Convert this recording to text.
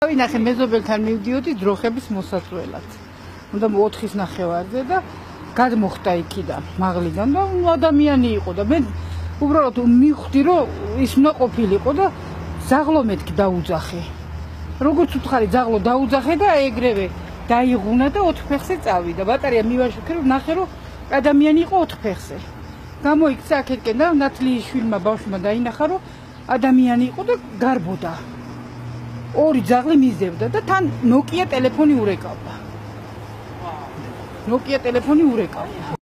ვინახე მეზობელთან მივდიოდი დროხების მოსაწველად. უნდა 4-ის ნახევარზე და გადმოხდა იქიდან, მაღლიდან და ადამიანი იყო და მე უბრალოდ მივხვდი რომ ის უნდა ყოფილიყო და ზაღლო მეთქი დაუძახე. როგორც უთხარი ზაღლო დაუძახე და ეგრევე დაიღუნა და 4 ფეხზე წავიდა. ბატარია მივაშუქე რომ ნახე რომ ადამიანი იყო 4 ფეხზე. გამოიქცა აქეთკენ და ნათლიშვილმა ბავშვმა დაინახა რომ ადამიანი იყო და გარბოდა. ორი ძაღლი მიზევდა და თან ნოკია ტელეფონი ურეკავდა. ნოკია ტელეფონი ურეკავდა.